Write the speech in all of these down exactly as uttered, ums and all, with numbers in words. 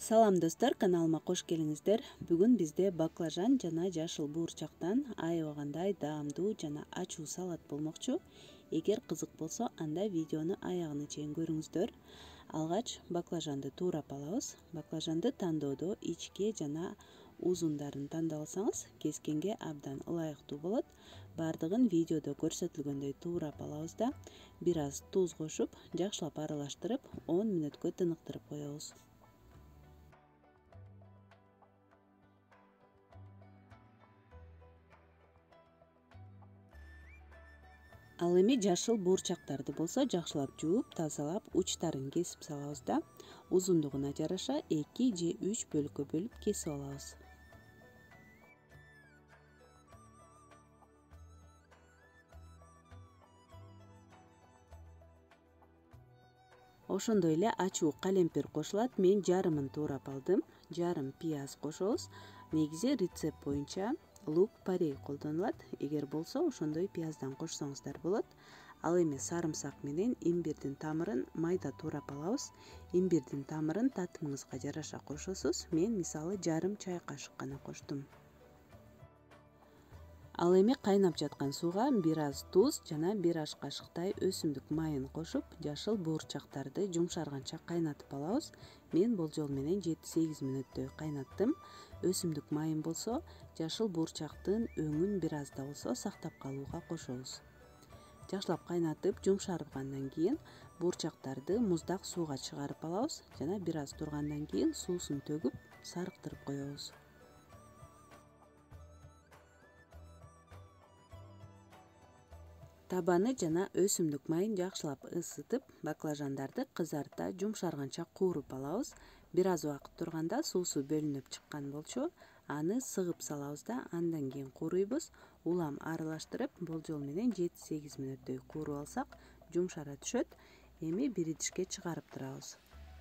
Салам достор, каналыма кош келиңиздер. Бүгүн бизде баклажан жана жашыл буурчактан аябагандай даамдуу жана ачуу салат болмокчу. Эгер кызык болсо, анда видеону аягына чейин көрүңүздөр. Алгач баклажанды туурап алабыз. Баклажанды тандоодо ичке жана узундарын тандап алсаңыз, кескенге абдан ылайыктуу болот. Бардыгын видеодо көрсөтүлгөндөй туурап алабыз да, бир аз туз кошуп, жакшылап аралаштырып, он мүнөткө тыныктырып коебуз. Ал эми жашыл буурчактарды болсо жакшылап жууп, тазалап, учтарын кесип салабыз да, узундугуна жараша эки же үч бөлүккө бөлүп кесип алабыз. Ошондой эле ачуу калемпир кошулат. Мен жарымын туурап алдым. Жарым пияз кошобуз. Негизи рецепт боюнча лук, порей колдонулат. Эгер болсо, ошондой пияздан кошсоңуздар болот. Ал эми сарымсак менен имбирдин тамырын майда туурап алабыз. Имбирдин тамырын татымыңызга жараша кошосуз. Мен мисалы жарым чай кашык гана коштум. Ал эми кайнап жаткан сууга бир аз туз жана бир аш кашыктай өсүмдүк майын кошуп, жашыл буурчактарды жумшарганча кайнатып алабыз. Мен болжол менен жети-сегиз мүнөттөй кайнаттым. Өсүмдүк майын болсо, жашыл буурчактын өңүн бир аз да болсо сактап калууга кошобуз. Жакшылап кайнатып, жумшаргандан кийин буурчактарды муздак сууга чыгарып алабыз жана бир аз тургандан кийин суусун төгүп, сарыктырып коебуз. Табаны жана өсүмдүк майын жакшылап ысытып, баклажандарды кызарта жумшарганча кууруп алабыз. Бир аз убакыт турганда суусу бөлүнүп чыккан болчу, аны сыгып салабыз да, андан кийин кууруйбуз. Улам аралаштырып, болжол менен жети-сегиз мүнөттөй кууруп алсак, жумшара түшөт. Эми бир идишке чыгарып турабыз.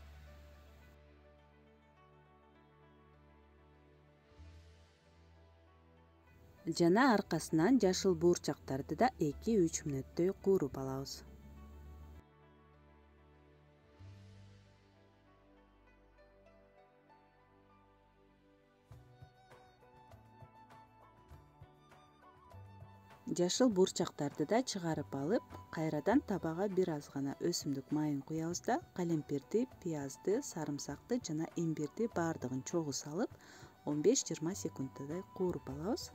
Жана аркасынан жашыл буурчактарды да эки-үч мүнөттөй кууруп алабыз. Жашыл буурчактарды да чыгарып алып, кайрадан табага бир аз гана өсүмдүк майын куябыз да, калемпирди, пиязды, сарымсакты жана имбирди бардыгын чогуу салып, он беш-жыйырма секунддай кууруп алабыз.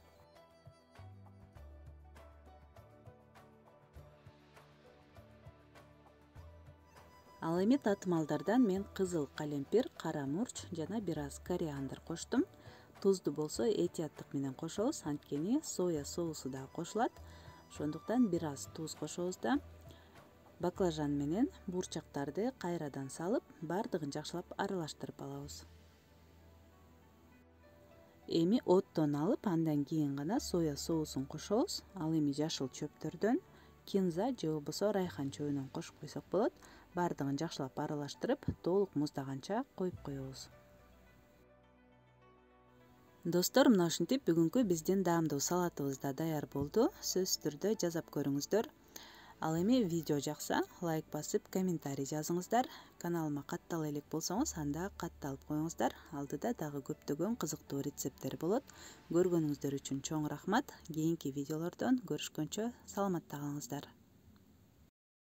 Ал эми татымалдардан мен кызыл калемпир, кара мурч жана бир аз кориандр коштум. Тузду болсо этияттык менен кошобуз, анткени соя соусу да кошулат. Ошондуктан бир аз туз кошобуз да, баклажан менен буурчактарды кайрадан салып, бардыгын жакшылап аралаштырып алабыз. Эми оттон алып, андан кийин гана соя соусун кошобуз. Ал эми жашыл чөптөрдөн кинза же болбосо райхан чөбүнөн кошуп койсок болот. Бардыгын жакшылап аралаштырып, толук муздаганча коюп коебуз. Достор, мына ушинтип бүгүнкү биздин даамдуу салатыбыз да даяр болду. Сөзсүз түрдө жазап көрүңүздөр. Ал эми видео жакса, лайк басып, комментарий жазыңыздар. Каналыма каттала элек болсоңуз, анда катталып коюңуздар. Алдыда дагы көптөгөн кызыктуу рецепттер болот. Көргөнүңүздөр үчүн чоң рахмат. Кийинки видеолордон көрүшкөнчө саламатта калыңыздар.